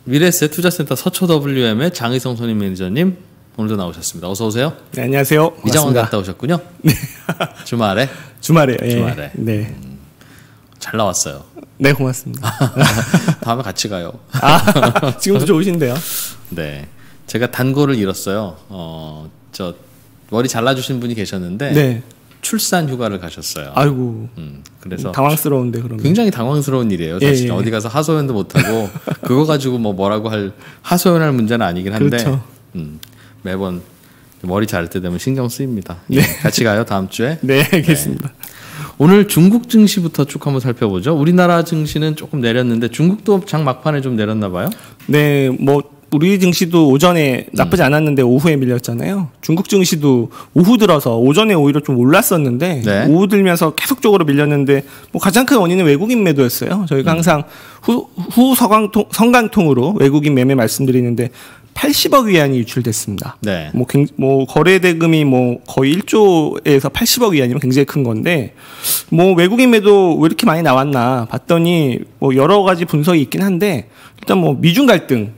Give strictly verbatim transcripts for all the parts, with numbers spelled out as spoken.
미래에셋 투자센터 서초 더블유엠의 장의성 손임 매니저님 오늘도 나오셨습니다. 어서 오세요. 네, 안녕하세요. 미장원 갔다 오셨군요. 네. 주말에? 주말에. 예. 주말에. 네. 음, 잘 나왔어요. 네, 고맙습니다. 다음에 같이 가요. 아, 지금도 좋으신데요. 네. 제가 단골을 잃었어요. 어, 저 머리 잘라주신 분이 계셨는데 네. 출산 휴가를 가셨어요. 아이고. 음, 그래서 당황스러운데 그러면. 굉장히 당황스러운 일이에요. 사실 예, 예. 어디 가서 하소연도 못 하고 그거 가지고 뭐 뭐라고 할 하소연할 문제는 아니긴 한데 그렇죠. 음, 매번 머리 자를 때 되면 신경 쓰입니다. 네. 같이 가요 다음 주에. 네, 알겠습니다. 네. 오늘 중국 증시부터 쭉 한번 살펴보죠. 우리나라 증시는 조금 내렸는데 중국도 장 막판에 좀 내렸나 봐요. 네, 뭐 우리 증시도 오전에 나쁘지 않았는데 오후에 밀렸잖아요. 중국 증시도 오후 들어서 오전에 오히려 좀 올랐었는데 네. 오후 들면서 계속적으로 밀렸는데 뭐 가장 큰 원인은 외국인 매도였어요. 저희가 음. 항상 후, 후 서강통, 성강통으로 외국인 매매 말씀드리는데 팔십억 위안이 유출됐습니다. 네. 뭐, 뭐 거래 대금이 뭐 거의 일조에서 팔십억 위안이면 굉장히 큰 건데 뭐 외국인 매도 왜 이렇게 많이 나왔나 봤더니 뭐 여러 가지 분석이 있긴 한데 일단 뭐 미중 갈등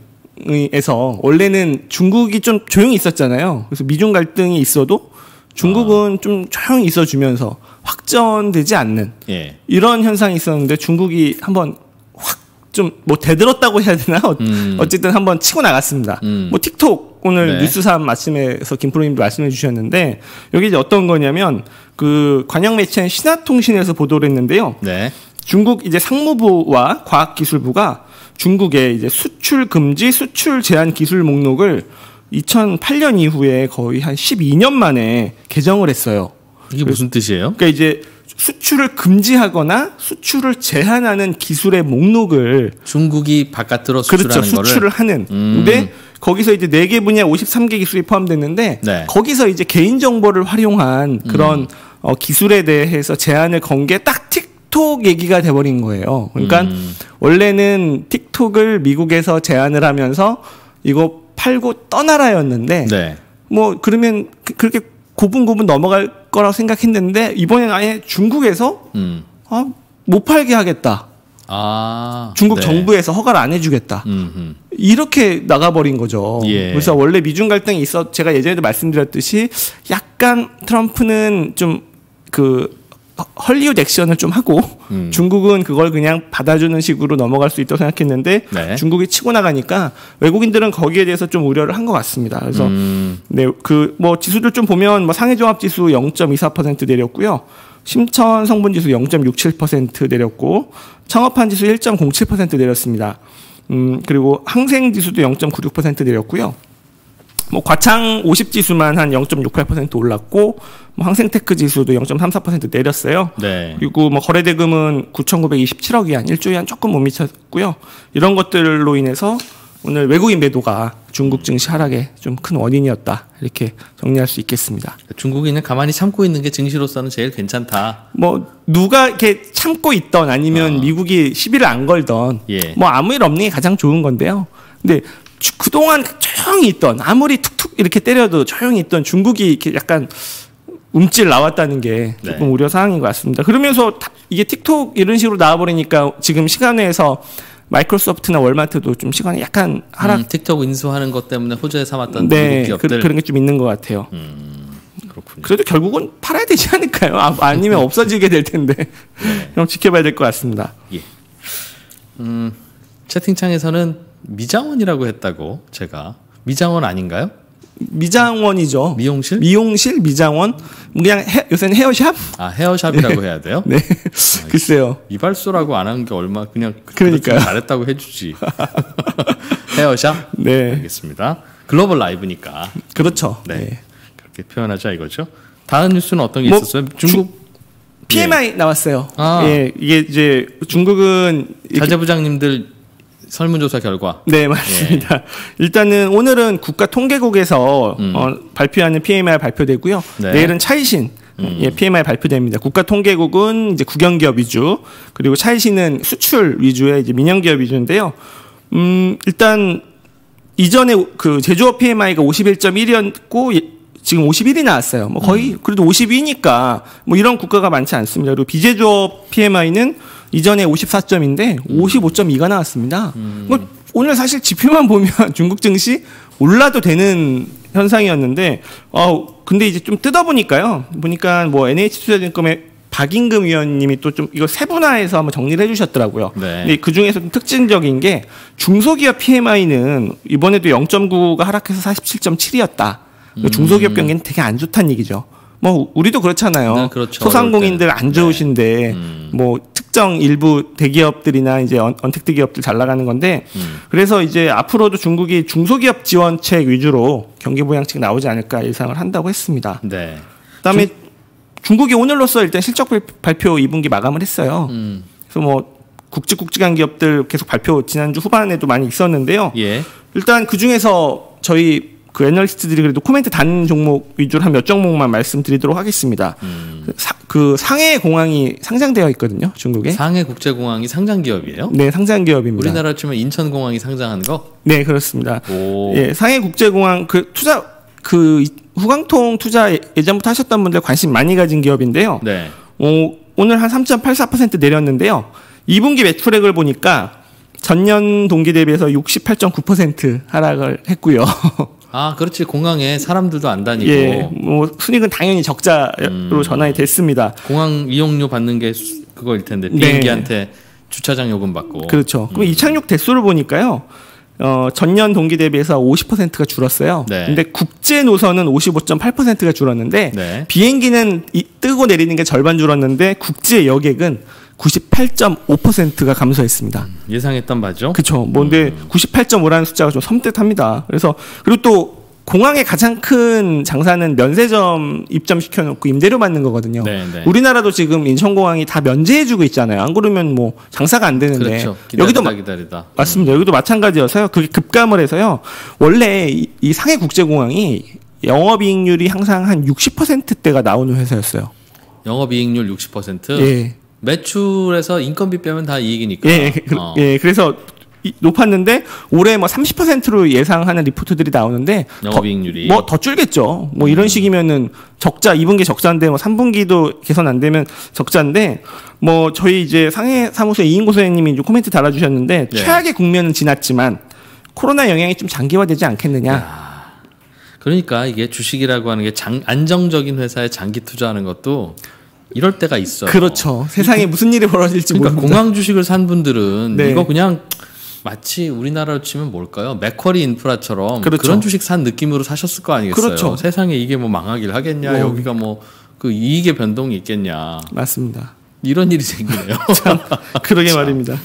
에서 원래는 중국이 좀 조용히 있었잖아요. 그래서 미중 갈등이 있어도 중국은 아. 좀 조용히 있어주면서 확전되지 않는 예. 이런 현상이 있었는데 중국이 한번 확 좀 뭐 대들었다고 해야 되나? 음. 어쨌든 한번 치고 나갔습니다. 음. 뭐 틱톡 오늘 네. 뉴스삼 아침에서 김프로님도 말씀해 주셨는데 여기 이제 어떤 거냐면 그 관영 매체인 신화통신에서 보도를 했는데요. 네. 중국 이제 상무부와 과학기술부가 중국의 이제 수출 금지, 수출 제한 기술 목록을 이천팔 년 이후에 거의 한 십이 년 만에 개정을 했어요. 이게 무슨 뜻이에요? 그러니까 이제 수출을 금지하거나 수출을 제한하는 기술의 목록을 중국이 바깥으로 수출하는 그렇죠, 거를 수출을 하는. 음. 근데 거기서 이제 네 개 분야 오십삼 개 기술이 포함됐는데 네. 거기서 이제 개인 정보를 활용한 그런 음. 어, 기술에 대해서 제한을 건 게 딱 틱. 틱톡 얘기가 돼버린 거예요. 그러니까 음. 원래는 틱톡을 미국에서 제안을 하면서 이거 팔고 떠나라였는데 네. 뭐 그러면 그, 그렇게 고분고분 넘어갈 거라고 생각했는데 이번엔 아예 중국에서 음. 아, 못 팔게 하겠다. 아, 중국 네. 정부에서 허가를 안 해주겠다. 음흠. 이렇게 나가버린 거죠. 예. 그래서 원래 미중 갈등이 있어 제가 예전에도 말씀드렸듯이 약간 트럼프는 좀 그 헐리우드 액션을 좀 하고 음. 중국은 그걸 그냥 받아주는 식으로 넘어갈 수 있다고 생각했는데 네. 중국이 치고 나가니까 외국인들은 거기에 대해서 좀 우려를 한 것 같습니다. 그래서 음. 네, 그 뭐 지수들 좀 보면 뭐 상해종합지수 영 점 이사 퍼센트 내렸고요. 심천 성분지수 영 점 육칠 퍼센트 내렸고 창업한지수 일 점 공칠 퍼센트 내렸습니다. 음, 그리고 항생지수도 영 점 구육 퍼센트 내렸고요. 뭐 과창 오십 지수만 한 영 점 육팔 퍼센트 올랐고 뭐 항생테크 지수도 영 점 삼사 퍼센트 내렸어요. 네. 그리고 뭐 거래대금은 구천구백이십칠억 위안, 일조에 한 조금 못 미쳤고요. 이런 것들로 인해서 오늘 외국인 매도가 중국 증시 하락의 좀 큰 원인이었다. 이렇게 정리할 수 있겠습니다. 중국인은 가만히 참고 있는 게 증시로서는 제일 괜찮다. 뭐 누가 이렇게 참고 있던 아니면 어. 미국이 시비를 안 걸던 예. 뭐 아무 일 없는 게 가장 좋은 건데요. 근데 그동안 조용히 있던 아무리 툭툭 이렇게 때려도 조용히 있던 중국이 이렇게 약간 움찔 나왔다는 게 조금 네. 우려 사항인 것 같습니다. 그러면서 이게 틱톡 이런 식으로 나와버리니까 지금 시간에서 마이크로소프트나 월마트도 좀 시간에 약간 하락. 음, 틱톡 인수하는 것 때문에 호재에 삼았던 네, 중국 기업들. 그, 그런 게 좀 있는 것 같아요. 음, 그렇군요. 그래도 결국은 팔아야 되지 않을까요? 아, 아니면 없어지게 될 텐데. 네. 좀 지켜봐야 될 것 같습니다. 예. 음, 채팅창에서는 미장원이라고 했다고 제가 미장원 아닌가요? 미장원이죠. 미용실? 미용실 미장원. 그냥 해, 요새는 헤어샵? 아 헤어샵이라고 네. 해야 돼요? 네. 아, 글쎄요. 이발소라고 안 한 게 얼마 그냥 그러니까요. 잘했다고 해주지. 헤어샵? 네. 알겠습니다. 글로벌 라이브니까. 그렇죠. 네. 네. 그렇게 표현하자 이거죠. 다음 뉴스는 어떤 게 뭐, 있었어요? 중국 주, 피엠아이 예. 나왔어요. 아. 예, 이게 이제 중국은 자재부장님들 설문조사 결과. 네, 맞습니다. 예. 일단은 오늘은 국가통계국에서 음. 어, 발표하는 피엠아이 발표되고요. 네. 내일은 차이신 음. 예, 피엠아이 발표됩니다. 국가통계국은 이제 국영기업 위주, 그리고 차이신은 수출 위주의 이제 민영기업 위주인데요. 음, 일단 이전에 그 제조업 피엠아이가 오십일 점 일이었고 지금 오십일이 나왔어요. 뭐 거의 음. 그래도 오십이니까 뭐 이런 국가가 많지 않습니다. 그리고 비제조업 피엠아이는 이전에 오십사 점인데 음. 오십오 점 이가 나왔습니다. 음. 뭐 오늘 사실 지표만 보면 중국 증시 올라도 되는 현상이었는데, 어, 근데 이제 좀 뜯어보니까요. 보니까 뭐 엔에이치투자증권의 박인금 위원님이 또 좀 이거 세분화해서 한번 정리를 해주셨더라고요. 네. 근데 그 중에서 좀 특징적인 게 중소기업 피엠아이는 이번에도 영 점 구가 하락해서 사십칠 점 칠이었다. 음. 중소기업 경기는 되게 안 좋다는 얘기죠. 뭐 우리도 그렇잖아요. 네, 그렇죠. 소상공인들 안 좋으신데 음. 뭐 특정 일부 대기업들이나 이제 언, 언택트 기업들 잘 나가는 건데 음. 그래서 이제 앞으로도 중국이 중소기업 지원책 위주로 경기부양책 나오지 않을까 예상을 한다고 했습니다. 네. 그다음에 중... 중국이 오늘로써 일단 실적 발표 이 분기 마감을 했어요. 음. 그래서 뭐 굵직굵직한 기업들 계속 발표 지난주 후반에도 많이 있었는데요. 예. 일단 그 중에서 저희 그 애널리스트들이 그래도 코멘트 단 종목 위주로 한 몇 종목만 말씀드리도록 하겠습니다. 음. 사, 그 상해 공항이 상장되어 있거든요, 중국에. 상해 국제공항이 상장 기업이에요? 네, 상장 기업입니다. 우리나라 치면 인천공항이 상장한 거? 네, 그렇습니다. 오. 예, 상해 국제공항 그 투자 그 후광통 투자 예전부터 하셨던 분들 관심 많이 가진 기업인데요. 네. 어, 오늘 한 삼 점 팔사 퍼센트 내렸는데요. 이 분기 매출액을 보니까 전년 동기 대비해서 육십팔 점 구 퍼센트 하락을 했고요. 아, 그렇지. 공항에 사람들도 안 다니고. 예, 뭐 순익은 당연히 적자로 음. 전환이 됐습니다. 공항 이용료 받는 게 그거일 텐데 비행기한테 네. 주차장 요금 받고. 그렇죠. 그럼 음. 이착륙 대수를 보니까요. 어, 전년 동기 대비해서 오십 퍼센트가 줄었어요. 네. 근데 국제 노선은 오십오 점 팔 퍼센트가 줄었는데 네. 비행기는 이, 뜨고 내리는 게 절반 줄었는데 국제 여객은 구십팔 점 오 퍼센트가 감소했습니다. 음, 예상했던 바죠? 그렇죠. 뭔데 음. 구십팔 점 오라는 숫자가 좀 섬뜩합니다. 그래서 그리고 또 공항의 가장 큰 장사는 면세점 입점시켜놓고 임대료 받는 거거든요. 네, 네. 우리나라도 지금 인천공항이 다 면제해주고 있잖아요. 안 그러면 뭐 장사가 안 되는데 그렇죠. 기다리다, 여기도 마, 기다리다. 맞습니다. 음. 여기도 마찬가지여서요. 그게 급감을 해서요. 원래 이, 이 상해국제공항이 영업이익률이 항상 한 육십 퍼센트대가 나오는 회사였어요. 영업이익률 육십 퍼센트? 예. 매출에서 인건비 빼면 다 이익이니까. 예, 그, 어. 예, 그래서 높았는데 올해 뭐 삼십 퍼센트로 예상하는 리포트들이 나오는데 영업이익률이 뭐 더 줄겠죠. 뭐 이런 식이면은 적자 이 분기 적자인데 뭐 삼 분기도 개선 안 되면 적자인데 뭐 저희 이제 상해 사무소 이인고 소장님이 이제 코멘트 달아주셨는데 네. 최악의 국면은 지났지만 코로나 영향이 좀 장기화되지 않겠느냐. 야, 그러니까 이게 주식이라고 하는 게 장, 안정적인 회사에 장기 투자하는 것도 이럴 때가 있어요. 그렇죠. 세상에 무슨 일이 벌어질지 그러니까 모릅니다. 공항 주식을 산 분들은 네. 이거 그냥 마치 우리나라로 치면 뭘까요? 맥쿼리 인프라처럼 그렇죠. 그런 주식 산 느낌으로 사셨을 거 아니겠어요? 그렇죠. 세상에 이게 뭐 망하길 하겠냐? 뭐. 여기가 뭐 그 이익의 변동이 있겠냐? 맞습니다. 이런 일이 생기네요. 참, 그러게 말입니다.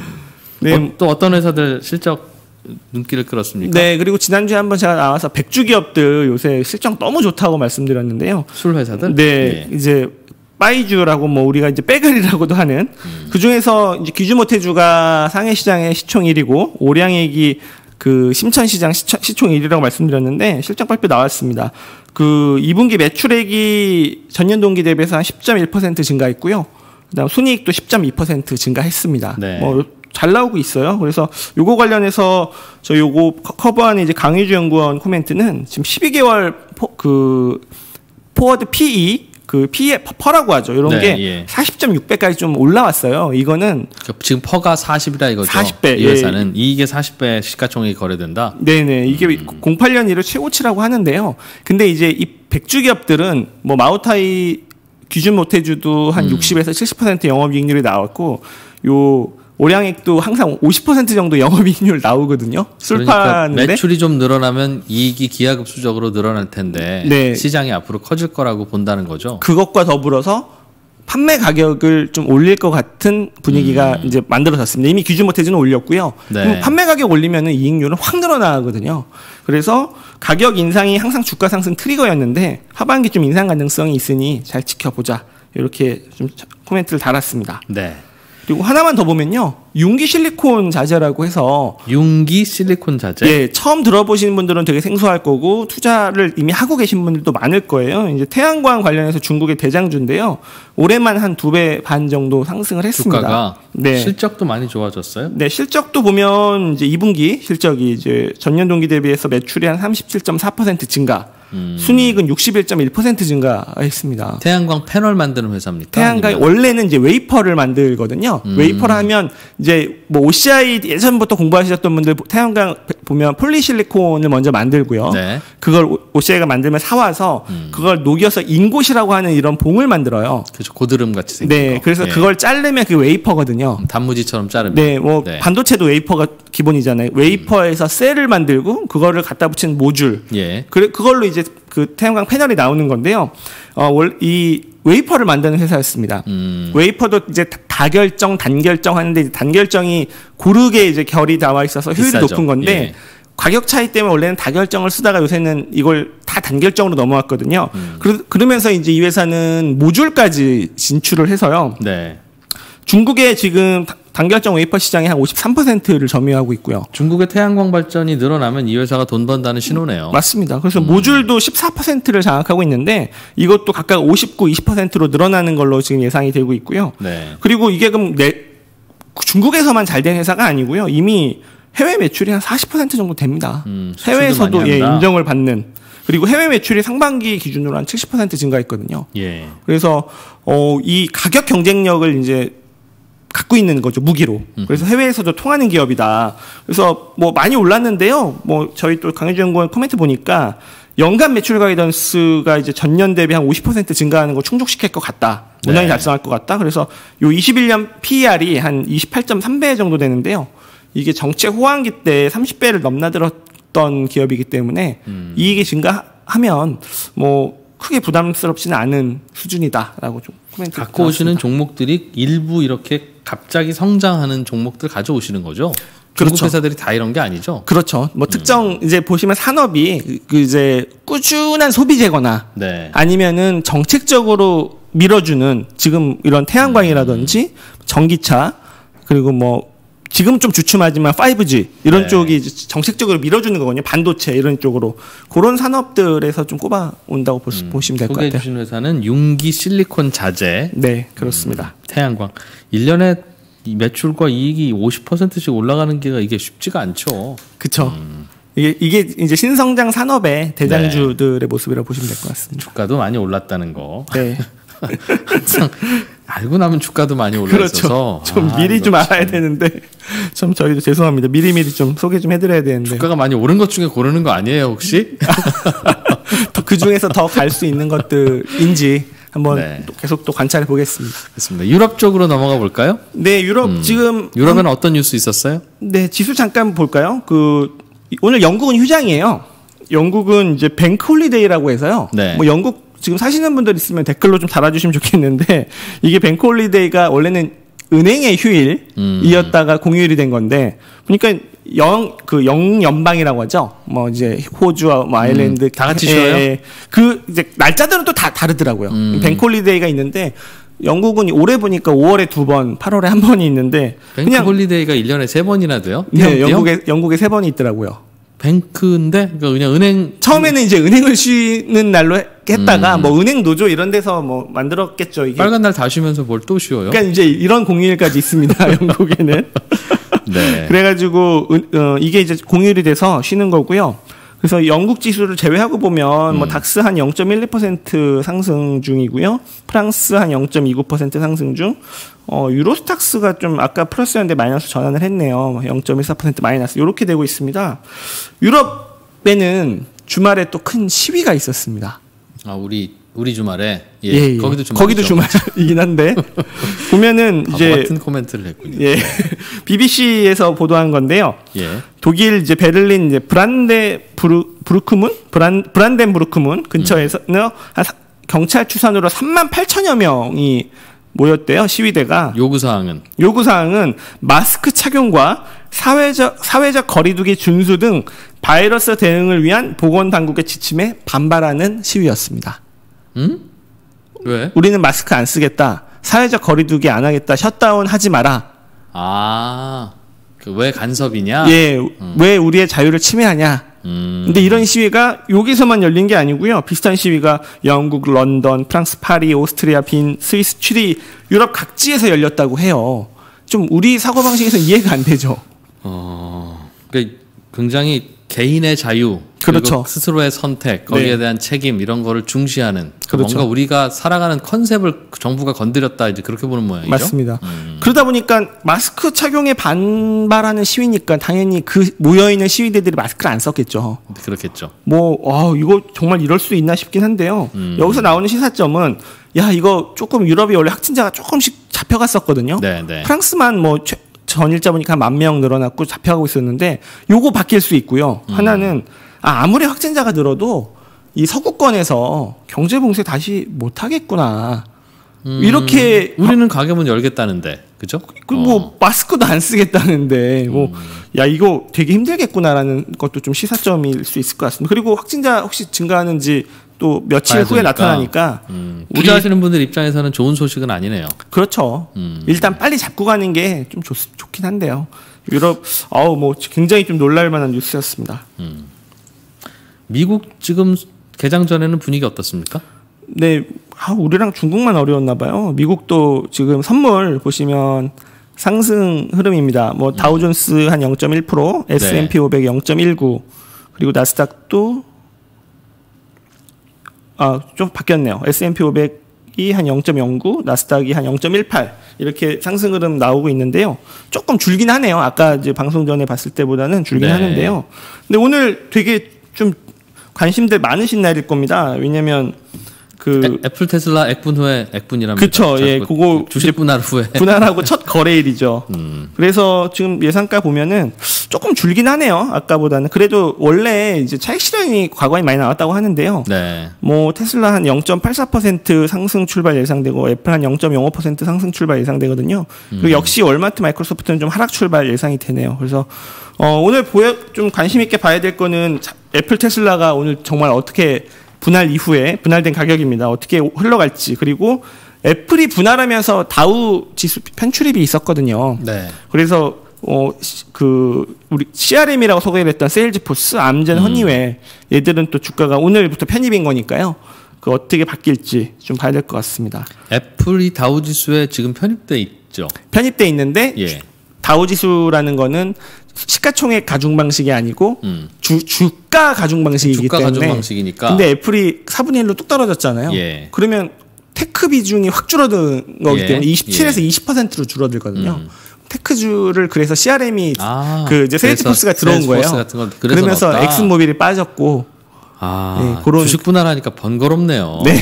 네. 어, 또 어떤 회사들 실적 눈길을 끌었습니까? 네, 그리고 지난주에 한번 제가 나와서 백주 기업들 요새 실적 너무 좋다고 말씀드렸는데요. 술 회사들? 네, 네. 이제 빠이주라고 뭐 우리가 이제 빼글이라고도 하는 음. 그 중에서 이제 귀주모태주가 상해 시장의 시총 일 위고 오량액이 그 심천시장 시총, 시총 일 위라고 말씀드렸는데 실적 발표 나왔습니다. 그 이 분기 매출액이 전년 동기 대비해서 한 십 점 일 퍼센트 증가했고요. 그다음 순이익도 십 점 이 퍼센트 증가했습니다. 네. 뭐 잘 나오고 있어요. 그래서 요거 관련해서 저 요거 커버하는 이제 강유주 연구원 코멘트는 지금 십이 개월 포, 그 포워드 피이 그 피에 퍼라고 하죠. 이런 네, 게 예. 사십 점 육 배까지 좀 올라왔어요. 이거는 지금 퍼가 사십이라 이거죠. 사십 배. 이 회사는 예. 이익의 사십 배 시가총액이 거래된다. 네네. 이게 음. 공팔 년 이후 최고치라고 하는데요. 근데 이제 이 백주 기업들은 뭐 마우타이 기준 모태주도 한 음. 육십에서 칠십 퍼센트 영업이익률이 나왔고 요 오량액도 항상 오십 퍼센트 정도 영업이익률 나오거든요. 술 그러니까 파는데 매출이 좀 늘어나면 이익이 기하급수적으로 늘어날 텐데 네. 시장이 앞으로 커질 거라고 본다는 거죠. 그것과 더불어서 판매 가격을 좀 올릴 것 같은 분위기가 음. 이제 만들어졌습니다. 이미 기준 모태주는 올렸고요. 네. 그럼 판매 가격 올리면은 이익률은 확 늘어나거든요. 그래서 가격 인상이 항상 주가 상승 트리거였는데 하반기 좀 인상 가능성이 있으니 잘 지켜보자. 이렇게 좀 코멘트를 달았습니다. 네. 그리고 하나만 더 보면요. 융기 실리콘 자재라고 해서 융기 실리콘 자재? 예, 처음 들어보시는 분들은 되게 생소할 거고 투자를 이미 하고 계신 분들도 많을 거예요. 이제 태양광 관련해서 중국의 대장주인데요. 올해만 한 두 배 반 정도 상승을 했습니다. 주가가 네. 실적도 많이 좋아졌어요? 네, 실적도 보면 이제 이 분기 실적이 이제 전년 동기 대비해서 매출이 한 삼십칠 점 사 퍼센트 증가. 음. 순이익은 육십일 점 일 퍼센트 증가했습니다. 태양광 패널 만드는 회사입니까? 태양광 아니면? 원래는 이제 웨이퍼를 만들거든요. 음. 웨이퍼를 하면 이제 뭐 오씨아이 예전부터 공부하셨던 분들 태양광 보면 폴리실리콘을 먼저 만들고요. 네. 그걸 오씨아이가 만들면 사와서 음. 그걸 녹여서 인곳이라고 하는 이런 봉을 만들어요. 그렇죠. 고드름 같이 생긴 네, 거. 그래서 네. 그걸 자르면 그게 웨이퍼거든요. 단무지처럼 자르면. 네, 뭐 네. 반도체도 웨이퍼가 기본이잖아요. 웨이퍼에서 음. 셀을 만들고 그거를 갖다 붙인 모듈. 예. 그래 그걸로 이제 그 태양광 패널이 나오는 건데요. 어, 이 웨이퍼를 만드는 회사였습니다. 음. 웨이퍼도 이제 다결정, 단결정 하는데 단결정이 고르게 이제 결이 나와 있어서 효율이 비싸죠. 높은 건데 예. 가격 차이 때문에 원래는 다결정을 쓰다가 요새는 이걸 다 단결정으로 넘어왔거든요. 음. 그러, 그러면서 이제 이 회사는 모듈까지 진출을 해서요. 네. 중국에 지금 단결정 웨이퍼 시장이 한 오십삼 퍼센트를 점유하고 있고요. 중국의 태양광 발전이 늘어나면 이 회사가 돈 번다는 신호네요. 맞습니다. 그래서 음. 모듈도 십사 퍼센트를 장악하고 있는데 이것도 각각 오십구, 이십 퍼센트로 늘어나는 걸로 지금 예상이 되고 있고요. 네. 그리고 이게 그럼 내, 중국에서만 잘 된 회사가 아니고요. 이미 해외 매출이 한 사십 퍼센트 정도 됩니다. 음, 해외에서도 예, 인정을 받는. 그리고 해외 매출이 상반기 기준으로 한 칠십 퍼센트 증가했거든요. 예. 그래서 어, 이 가격 경쟁력을 이제 갖고 있는 거죠, 무기로. 그래서 해외에서도 통하는 기업이다. 그래서 뭐 많이 올랐는데요. 뭐 저희 또 강혜주 연구원 코멘트 보니까 연간 매출 가이던스가 이제 전년 대비 한 오십 퍼센트 증가하는 거 충족시킬 것 같다. 무난히 네. 달성할 것 같다. 그래서 요 이십일 년 피이알이 한 이십팔 점 삼 배 정도 되는데요. 이게 정책 호황기 때 삼십 배를 넘나들었던 기업이기 때문에 음. 이익이 증가하면 뭐 크게 부담스럽지는 않은 수준이다라고 좀 코멘트 갖고 오시는 나왔습니다. 종목들이 일부 이렇게 갑자기 성장하는 종목들 가져오시는 거죠? 그렇죠. 중국 회사들이 다 이런 게 아니죠? 그렇죠. 뭐 음. 특정 이제 보시면 산업이 그 이제 꾸준한 소비재거나 네. 아니면은 정책적으로 밀어주는 지금 이런 태양광이라든지 음. 전기차 그리고 뭐 지금 좀 주춤하지만 파이브지 이런 네. 쪽이 정책적으로 밀어주는 거거든요. 반도체 이런 쪽으로 그런 산업들에서 좀 꼽아 온다고 음, 보시면 될 것 같아요. 소개해 주신 회사는 융기 실리콘 자재. 네, 그렇습니다. 음, 태양광. 일 년에 매출과 이익이 오십 퍼센트씩 올라가는 게 이게 쉽지가 않죠. 그렇죠. 음. 이게 이게 이제 신성장 산업의 대장주들의 네. 모습이라고 보시면 될 것 같습니다. 주가도 많이 올랐다는 거. 네. 항상 알고 나면 주가도 많이 올라 그렇죠. 있어서 좀 아, 미리 좀 알아야 되는데 좀 저희도 죄송합니다. 미리미리 좀 소개 좀 해드려야 되는데 주가가 많이 오른 것 중에 고르는 거 아니에요 혹시? 그 중에서 더 갈 수 있는 것들인지 한번 네. 또 계속 또 관찰해 보겠습니다. 그렇습니다. 유럽 쪽으로 넘어가 볼까요? 네, 유럽 음. 지금 유럽에는 한, 어떤 뉴스 있었어요? 네, 지수 잠깐 볼까요? 그 오늘 영국은 휴장이에요. 영국은 이제 뱅크 홀리데이라고 해서요. 네. 뭐 영국 지금 사시는 분들 있으면 댓글로 좀 달아주시면 좋겠는데 이게 뱅크 홀리데이가 원래는 은행의 휴일이었다가 음. 공휴일이 된 건데 그러니까 영 그 영연방이라고 하죠. 뭐 이제 호주와 뭐 아일랜드 음, 다 같이 쉬어요. 그 이제 날짜들은 또 다 다르더라고요. 음. 뱅크 홀리데이가 있는데 영국은 올해 보니까 오월에 두 번, 팔월에 한 번이 있는데 뱅크 그냥 홀리데이가 일 년에 세 번이나 돼요? 네, 영국에 영국에 세 번이 있더라고요. 뱅크인데 그러니까 그냥 은행 처음에는 이제 은행을 쉬는 날로 했다가 음. 뭐 은행 노조 이런 데서 뭐 만들었겠죠. 이게 빨간 날 다 쉬면서 뭘 또 쉬어요? 그러니까 이제 이런 공휴일까지 있습니다. 영국에는. 네. 그래가지고 어, 이게 이제 공휴일이 돼서 쉬는 거고요. 그래서 영국 지수를 제외하고 보면 음. 뭐 닥스 한 영 점 일이 퍼센트 상승 중이고요. 프랑스 한 영 점 이구 퍼센트 상승 중. 어, 유로스탁스가 좀 아까 플러스였는데 마이너스 전환을 했네요. 영 점 일사 퍼센트 마이너스 이렇게 되고 있습니다. 유럽에는 주말에 또 큰 시위가 있었습니다. 아, 우리 우리 주말에 예, 예, 예. 거기도 주말 거기도 주말이긴 한데 보면은 이제 같은 코멘트를 했군요. 예, 비비씨에서 보도한 건데요. 예. 독일 이제 베를린 이제 브란데 브루 브루크문 브란 브란덴부르크문 근처에서는 음. 한 경찰 추산으로 삼만 팔천여 명이 모였대요. 시위대가. 요구사항은? 요구사항은 마스크 착용과 사회적, 사회적 거리두기 준수 등 바이러스 대응을 위한 보건당국의 지침에 반발하는 시위였습니다. 음? 왜? 우리는 마스크 안 쓰겠다. 사회적 거리두기 안 하겠다. 셧다운 하지 마라. 아, 그 왜 간섭이냐? 예, 음. 왜 우리의 자유를 침해하냐? 음. 근데 이런 시위가 여기서만 열린 게 아니고요. 비슷한 시위가 영국, 런던, 프랑스, 파리, 오스트리아, 빈, 스위스, 취리, 유럽 각지에서 열렸다고 해요. 좀 우리 사고방식에서 이해가 안 되죠. 어, 그러니까 굉장히 개인의 자유, 그렇죠. 스스로의 선택, 거기에 네. 대한 책임 이런 거를 중시하는 그렇죠. 뭔가 우리가 살아가는 컨셉을 정부가 건드렸다 이제 그렇게 보는 모양이죠. 맞습니다. 음. 그러다 보니까 마스크 착용에 반발하는 시위니까 당연히 그 모여 있는 시위대들이 마스크를 안 썼겠죠. 그렇겠죠. 뭐 아, 이거 정말 이럴 수 있나 싶긴 한데요. 음. 여기서 나오는 시사점은 야 이거 조금 유럽이 원래 확진자가 조금씩 잡혀갔었거든요. 네, 네. 프랑스만 뭐 전일자 보니까 만 명 늘어났고 잡혀가고 있었는데 요거 바뀔 수 있고요. 음. 하나는 아, 아무리 확진자가 늘어도 이 서구권에서 경제 봉쇄 다시 못 하겠구나. 음, 이렇게 우리는 가게문 열겠다는데, 그죠? 그 뭐 어. 마스크도 안 쓰겠다는데, 뭐 야 음. 이거 되게 힘들겠구나라는 것도 좀 시사점일 수 있을 것 같습니다. 그리고 확진자 혹시 증가하는지 또 며칠 후에 되니까. 나타나니까 음, 부자하시는 분들 입장에서는 좋은 소식은 아니네요. 그렇죠. 음. 일단 빨리 잡고 가는 게 좀 좋긴 한데요. 유럽 아우 뭐 굉장히 좀 놀랄만한 뉴스였습니다. 음. 미국 지금 개장 전에는 분위기 어떻습니까? 네, 아, 우리랑 중국만 어려웠나 봐요. 미국도 지금 선물 보시면 상승 흐름입니다. 뭐 다우존스 한 영 점 일 퍼센트, 에스 앤 피 오백 영 점 일구, 그리고 나스닥도 아, 좀 바뀌었네요. 에스 앤 피 오백이 한 영 점 영구, 나스닥이 한 영 점 일팔 이렇게 상승 흐름 나오고 있는데요. 조금 줄긴 하네요. 아까 이제 방송 전에 봤을 때보다는 줄긴 네. 하는데요. 근데 오늘 되게 좀 관심들 많으신 날일 겁니다. 왜냐면 그 애, 애플 테슬라 액분 후에 액분이랍니다. 그렇죠. 예, 그거 주식 분할 후에 분할하고 첫 거래일이죠. 음. 그래서 지금 예상가 보면은 조금 줄긴 하네요. 아까보다는 그래도 원래 이제 차익 실현이 과거에 많이 나왔다고 하는데요. 네. 뭐 테슬라 한 영 점 팔사 퍼센트 상승 출발 예상되고 애플 한 영 점 영오 퍼센트 상승 출발 예상되거든요. 음. 그리고 역시 월마트 마이크로소프트는 좀 하락 출발 예상이 되네요. 그래서 어, 오늘 보여 좀 관심 있게 봐야 될 거는 애플 테슬라가 오늘 정말 어떻게 분할 이후에 분할된 가격입니다. 어떻게 흘러갈지. 그리고 애플이 분할하면서 다우 지수 편출입이 있었거든요. 네. 그래서 어 그 우리 씨알엠이라고 소개를 했던 세일즈포스, 암젠, 허니웰 음. 얘들은 또 주가가 오늘부터 편입인 거니까요. 그 어떻게 바뀔지 좀 봐야 될 것 같습니다. 애플이 다우 지수에 지금 편입돼 있죠. 편입돼 있는데 예. 다우 지수라는 거는 시가총액 가중 방식이 아니고 음. 주, 주가 가중 방식이기 주가 때문에. 가중 방식이니까. 근데 애플이 사분의 일로 뚝 떨어졌잖아요. 예. 그러면 테크 비중이 확 줄어든 거기 때문에 예. 이십칠에서 예. 이십 퍼센트로 줄어들거든요. 음. 테크주를 그래서 씨알엠이 아, 그 이제 세일즈포스가 들어온 거예요. 같은 건 그러면서 넣었다. 엑슨모빌이 빠졌고. 아, 네, 그런 주식 분할하니까 번거롭네요. 네.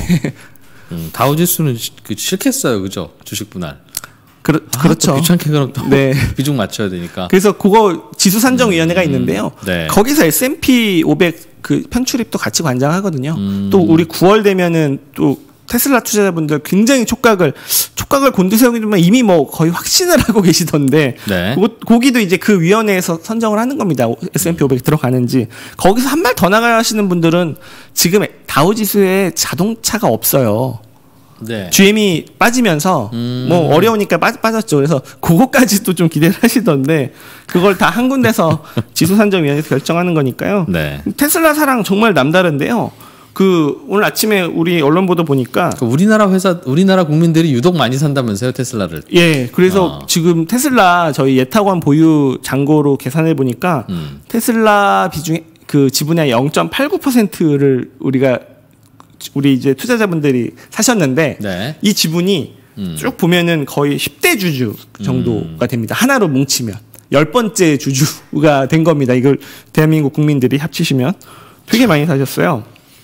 음, 다우지수는 그 싫겠어요, 그죠? 주식 분할. 그러, 아, 그렇죠. 귀찮게 그럼 또 네. 비중 맞춰야 되니까. 그래서 그거 지수 산정위원회가 음, 있는데요. 네. 거기서 에스 앤 피 오백 그 편출입도 같이 관장하거든요. 음. 또 우리 구월 되면은 또 테슬라 투자자분들 굉장히 촉각을 촉각을 곤두세우기만 이미 뭐 거의 확신을 하고 계시던데 네. 고, 거기도 이제 그 위원회에서 선정을 하는 겁니다. 에스 앤 피 오백 들어가는지. 거기서 한 발 더 나가시는 분들은 지금 다우지수에 자동차가 없어요. 네. 지엠이 빠지면서 음. 뭐 어려우니까 빠, 빠졌죠. 그래서 그거까지도 좀 기대를 하시던데 그걸 다 한 군데서 지수산정위원회에서 결정하는 거니까요. 네. 테슬라 사랑 정말 남다른데요. 그 오늘 아침에 우리 언론 보도 보니까 그 우리나라 회사 우리나라 국민들이 유독 많이 산다면서요, 테슬라를. 예. 그래서 어. 지금 테슬라 저희 예탁원 보유 잔고로 계산해 보니까 음. 테슬라 비중 그 지분의 영 점 팔구 퍼센트를 우리가 우리 이제 투자자분들이 사셨는데 네. 이 지분이 음. 쭉 보면은 거의 십 대 주주 정도가 음. 됩니다. 하나로 뭉치면 열 번째 주주가 된 겁니다. 이걸 대한민국 국민들이 합치시면 되게 많이 사셨어요.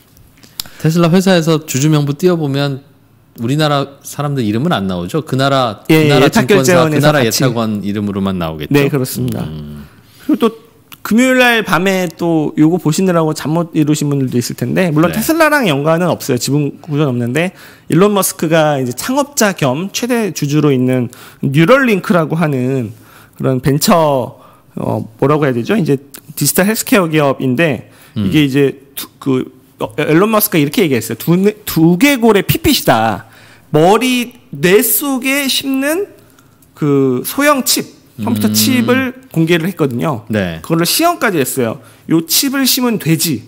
테슬라 회사에서 주주 명부 띄워보면 우리나라 사람들 이름은 안 나오죠. 그 나라 예, 그 나라 증권사 그 나라 예탁원 이름으로만 나오겠죠. 네, 그렇습니다. 음. 그리고 또 금요일 날 밤에 또 요거 보시느라고 잠 못 이루신 분들도 있을 텐데 물론 네. 테슬라랑 연관은 없어요. 지분 구조는 없는데 일론 머스크가 이제 창업자 겸 최대 주주로 있는 뉴럴링크라고 하는 그런 벤처 어 뭐라고 해야 되죠? 이제 디지털 헬스케어 기업인데 음. 이게 이제 두, 그 일론 머스크가 이렇게 얘기했어요. 두, 두 개골의 핏빛이다. 머리 뇌 속에 심는 그 소형 칩 컴퓨터 음. 칩을 공개를 했거든요. 네. 그걸로 시험까지 했어요. 요 칩을 심은 돼지를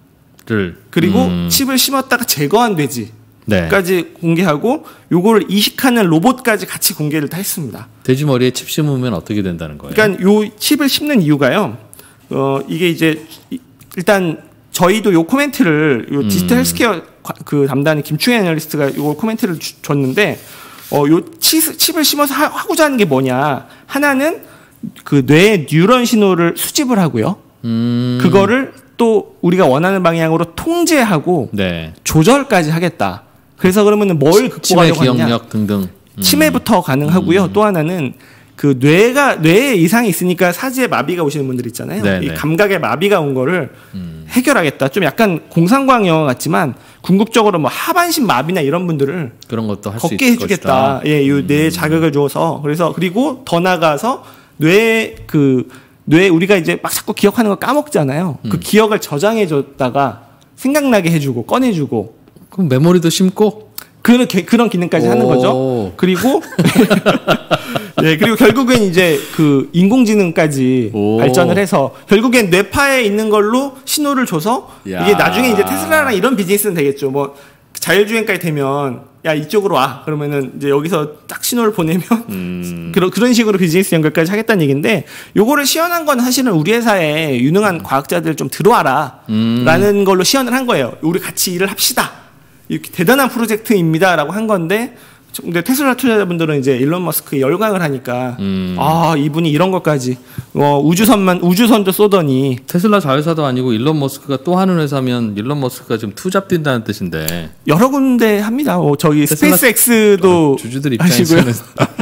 그리고 음. 칩을 심었다가 제거한 돼지까지 네. 공개하고 요걸 이식하는 로봇까지 같이 공개를 다 했습니다. 돼지 머리에 칩 심으면 어떻게 된다는 거예요? 그러니까 요 칩을 심는 이유가요. 어 이게 이제 일단 저희도 요 코멘트를 요 디지털 음. 헬스케어 그 담당인 김충희 애널리스트가 요 코멘트를 주, 줬는데 어, 요 칩, 칩을 심어서 하, 하고자 하는 게 뭐냐. 하나는 그 뇌의 뉴런 신호를 수집을 하고요. 음. 그거를 또 우리가 원하는 방향으로 통제하고 네. 조절까지 하겠다. 그래서 그러면 뭘 극복하려고 하느냐. 기억력 등등. 음. 치매부터 가능하고요. 음. 또 하나는 그 뇌가 뇌에 이상이 있으니까 사지에 마비가 오시는 분들 있잖아요. 네네. 이 감각에 마비가 온 거를 음. 해결하겠다. 좀 약간 공상과학 영화 같지만 궁극적으로 뭐 하반신 마비나 이런 분들을 그런 것도 할 수 걷게 해주겠다. 것이다. 예, 이 뇌에 음. 자극을 줘서 그래서 그리고 더 나가서 뇌 그 뇌 우리가 이제 막 자꾸 기억하는 거 까먹잖아요. 음. 그 기억을 저장해줬다가 생각나게 해주고 꺼내주고. 그럼 메모리도 심고? 그런 그런 기능까지 오. 하는 거죠. 그리고 네, 그리고 결국엔 이제 그 인공지능까지 오. 발전을 해서 결국엔 뇌파에 있는 걸로 신호를 줘서 야. 이게 나중에 이제 테슬라랑 이런 비즈니스는 되겠죠. 뭐 자율주행까지 되면 야 이쪽으로 와 그러면은 이제 여기서 딱 신호를 보내면 음. 그런 그런 식으로 비즈니스 연결까지 하겠다는 얘기인데 요거를 시연한 건 사실은 우리 회사에 유능한 음. 과학자들 좀 들어와라라는 음. 걸로 시연을 한 거예요. 우리 같이 일을 합시다. 이렇게 대단한 프로젝트입니다라고 한 건데 근데 테슬라 투자자분들은 이제 일론 머스크에 열광을 하니까 음. 아 이분이 이런 것까지 어, 우주선만 우주선도 쏘더니 테슬라 자회사도 아니고 일론 머스크가 또 하는 회사면 일론 머스크가 지금 투잡 뛴다는 뜻인데 여러 군데 합니다. 어, 저기 스페이스X도 어, 주주들 입장에서는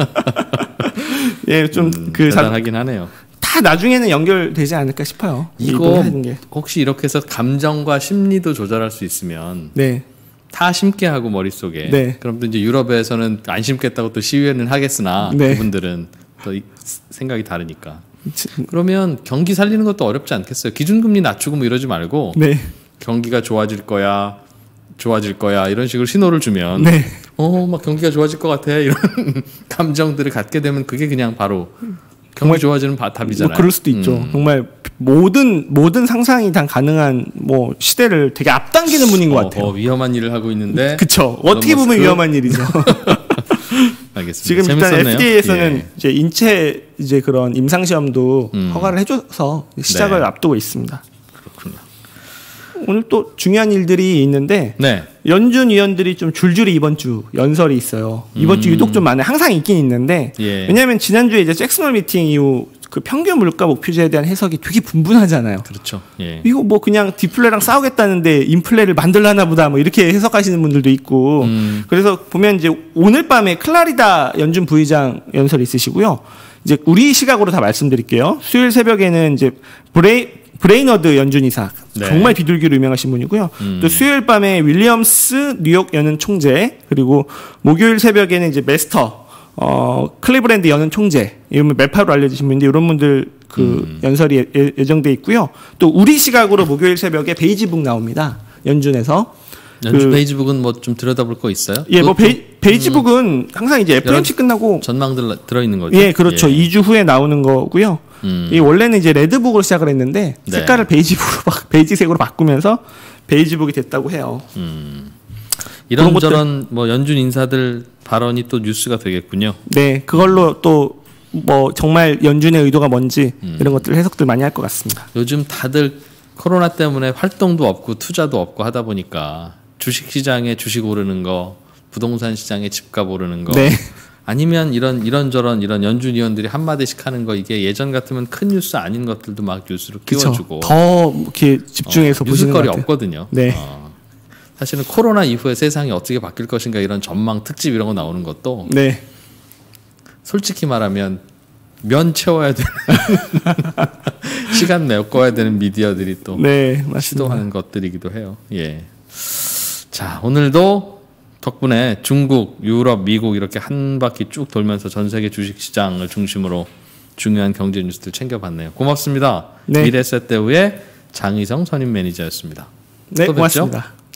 예, 좀 그 음, 대단하긴 하네요. 다 나중에는 연결되지 않을까 싶어요. 이거 혹시 이렇게 해서 감정과 심리도 조절할 수 있으면 네. 다 심게 하고 머릿속에 네. 그럼 또 이제 유럽에서는 안 심겠다고 또 시위는 하겠으나 네. 그분들은 또 생각이 다르니까 그러면 경기 살리는 것도 어렵지 않겠어요. 기준금리 낮추고 뭐 이러지 말고 네. 경기가 좋아질 거야 좋아질 거야 이런 식으로 신호를 주면 네. 어 막 경기가 좋아질 것 같아 이런 감정들을 갖게 되면 그게 그냥 바로 경기 좋아지는 답이잖아요. 뭐 그럴 수도 있죠. 음. 정말 모든 모든 상상이 다 가능한 뭐 시대를 되게 앞당기는 분인 것 어, 같아요. 어, 위험한 일을 하고 있는데. 그렇죠. 어떻게 보면 머스크? 위험한 일이죠. 알겠습니다. 지금 재밌었네요. 일단 에프디에이에서는 예. 이제 인체 이제 그런 임상 시험도 음. 허가를 해줘서 시작을 네. 앞두고 있습니다. 그렇군요. 오늘 또 중요한 일들이 있는데 네. 연준 위원들이 좀 줄줄이 이번 주 연설이 있어요. 이번 음. 주 유독 좀 많아요. 항상 있긴 있는데 예. 왜냐하면 지난주에 이제 잭슨홀 미팅 이후 그 평균 물가 목표제에 대한 해석이 되게 분분하잖아요. 그렇죠. 예. 이거 뭐 그냥 디플레랑 싸우겠다는데 인플레를 만들려나 보다 뭐 이렇게 해석하시는 분들도 있고 음. 그래서 보면 이제 오늘 밤에 클라리다 연준 부의장 연설이 있으시고요. 이제 우리 시각으로 다 말씀드릴게요. 수요일 새벽에는 이제 브레이 브레이너드 연준이사 네. 정말 비둘기로 유명하신 분이고요. 음. 또 수요일 밤에 윌리엄스 뉴욕 연은 총재 그리고 목요일 새벽에는 이제 메스터 어 클리브랜드 연은 총재 이런 메파로 알려지신 분인데 이런 분들 그 음. 연설이 예, 예정돼 있고요. 또 우리 시각으로 목요일 새벽에 베이지북 나옵니다. 연준에서. 연준 그, 베이지북은 뭐 좀 들여다볼 거 있어요? 예, 뭐 베이, 베이지북은 음. 항상 이제 에프오엠씨 끝나고 전망들 들어 있는 거죠. 예, 그렇죠. 예. 이 주 후에 나오는 거고요. 음. 이 원래는 이제 레드북으로 시작을 했는데 네. 색깔을 베이지북으로 베이지색으로 바꾸면서 베이지북이 됐다고 해요. 음. 이런저런 뭐 연준 인사들 발언이 또 뉴스가 되겠군요. 네, 그걸로 또 뭐 정말 연준의 의도가 뭔지 음. 이런 것들 해석들 많이 할 것 같습니다. 요즘 다들 코로나 때문에 활동도 없고 투자도 없고 하다 보니까 주식 시장에 주식 오르는 거, 부동산 시장에 집값 오르는 거, 네. 아니면 이런 이런저런 이런 연준 위원들이 한 마디씩 하는 거 이게 예전 같으면 큰 뉴스 아닌 것들도 막 뉴스로 끼워주고 더 이렇게 집중해서 어, 보시는 뉴스거리 없거든요. 네. 어. 사실은 코로나 이후에 세상이 어떻게 바뀔 것인가 이런 전망 특집 이런 거 나오는 것도 네. 솔직히 말하면 면 채워야 되는 시간 메꿔야 되는 미디어들이 또 네, 시도하는 것들이기도 해요. 예. 자, 오늘도 덕분에 중국, 유럽, 미국 이렇게 한 바퀴 쭉 돌면서 전 세계 주식 시장을 중심으로 중요한 경제 뉴스들 챙겨봤네요. 고맙습니다. 네. 미래에셋대우의 장희성 선임 매니저였습니다. 네, 고맙습니다.